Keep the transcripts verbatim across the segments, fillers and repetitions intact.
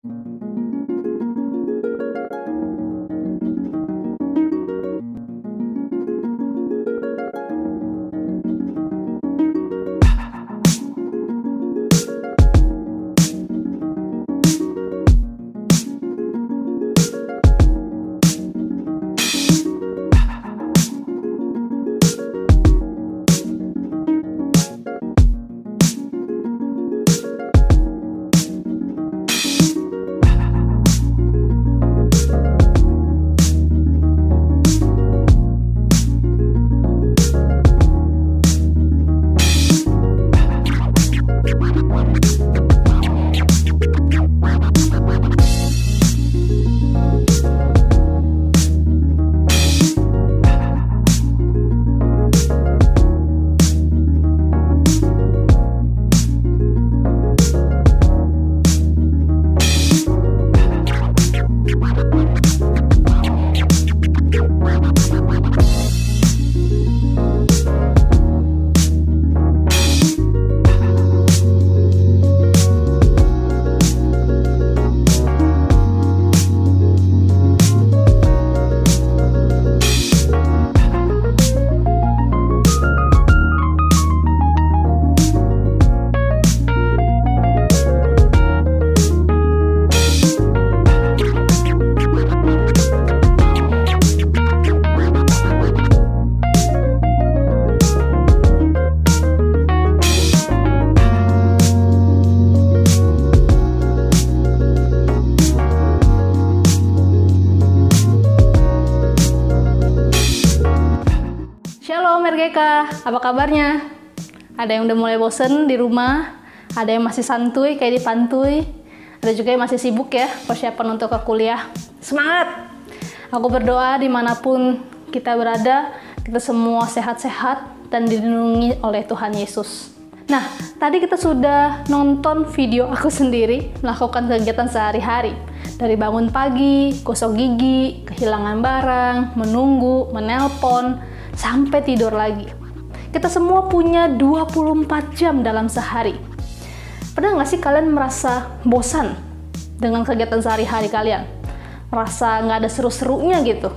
Shalom R G K, apa kabarnya? Ada yang udah mulai bosen di rumah, ada yang masih santuy kayak di pantuy, ada juga yang masih sibuk ya, persiapan untuk ke kuliah. Semangat! Aku berdoa dimanapun kita berada, kita semua sehat-sehat dan dilindungi oleh Tuhan Yesus. Nah, tadi kita sudah nonton video aku sendiri melakukan kegiatan sehari-hari. Dari bangun pagi, gosok gigi, kehilangan barang, menunggu, menelpon, sampai tidur lagi. Kita semua punya dua puluh empat jam dalam sehari. Pernah nggak sih kalian merasa bosan dengan kegiatan sehari-hari kalian? Merasa nggak ada seru-serunya gitu?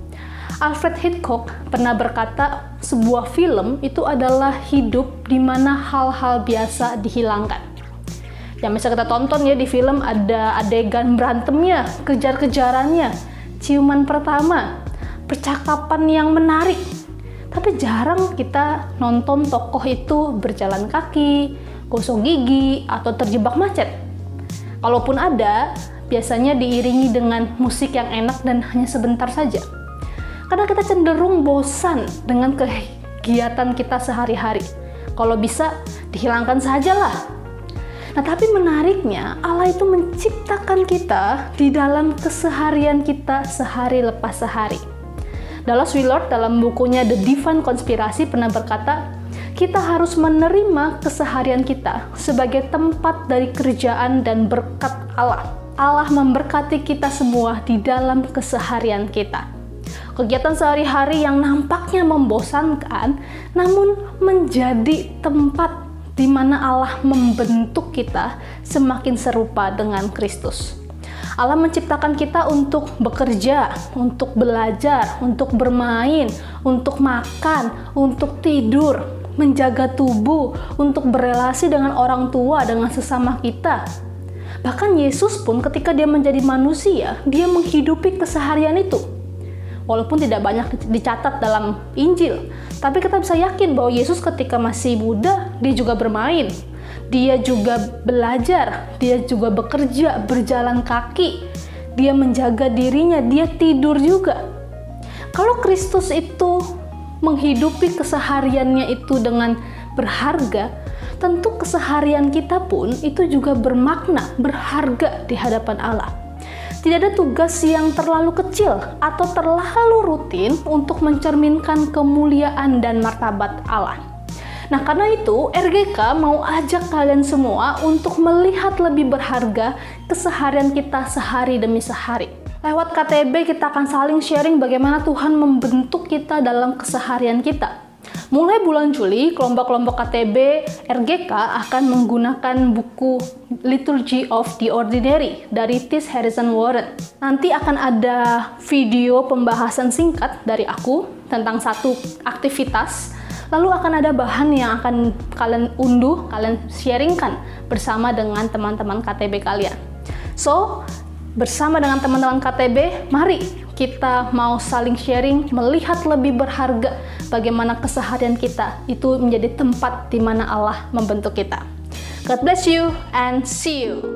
Alfred Hitchcock pernah berkata, sebuah film itu adalah hidup di mana hal-hal biasa dihilangkan. Yang bisa kita tonton ya di film ada adegan berantemnya, kejar-kejarannya, ciuman pertama, percakapan yang menarik. Tapi jarang kita nonton tokoh itu berjalan kaki, gosok gigi, atau terjebak macet. Kalaupun ada, biasanya diiringi dengan musik yang enak dan hanya sebentar saja. Karena kita cenderung bosan dengan kegiatan kita sehari-hari. Kalau bisa, dihilangkan sajalah. Nah, tapi menariknya, Allah itu menciptakan kita di dalam keseharian kita sehari lepas sehari. Dallas Willard dalam bukunya The Divine Conspiracy pernah berkata, kita harus menerima keseharian kita sebagai tempat dari kerjaan dan berkat Allah. Allah memberkati kita semua di dalam keseharian kita. Kegiatan sehari-hari yang nampaknya membosankan, namun menjadi tempat di mana Allah membentuk kita semakin serupa dengan Kristus. Allah menciptakan kita untuk bekerja, untuk belajar, untuk bermain, untuk makan, untuk tidur, menjaga tubuh, untuk berelasi dengan orang tua, dengan sesama kita. Bahkan Yesus pun ketika dia menjadi manusia, dia menghidupi keseharian itu. Walaupun tidak banyak dicatat dalam Injil, tapi kita bisa yakin bahwa Yesus ketika masih muda, dia juga bermain. Dia juga belajar, dia juga bekerja, berjalan kaki, dia menjaga dirinya, dia tidur juga. Kalau Kristus itu menghidupi kesehariannya itu dengan berharga, tentu keseharian kita pun itu juga bermakna, berharga di hadapan Allah. Tidak ada tugas yang terlalu kecil atau terlalu rutin untuk mencerminkan kemuliaan dan martabat Allah. Nah, karena itu R G K mau ajak kalian semua untuk melihat lebih berharga keseharian kita sehari demi sehari. Lewat K T B kita akan saling sharing bagaimana Tuhan membentuk kita dalam keseharian kita. Mulai bulan Juli, kelompok-kelompok K T B R G K akan menggunakan buku Liturgy of the Ordinary dari T S Harrison Warren. Nanti akan ada video pembahasan singkat dari aku tentang satu aktivitas. Lalu akan ada bahan yang akan kalian unduh, kalian sharingkan bersama dengan teman-teman K T B kalian. So, bersama dengan teman-teman K T B, mari kita mau saling sharing, melihat lebih berharga bagaimana keseharian kita itu menjadi tempat di mana Allah membentuk kita. God bless you and see you.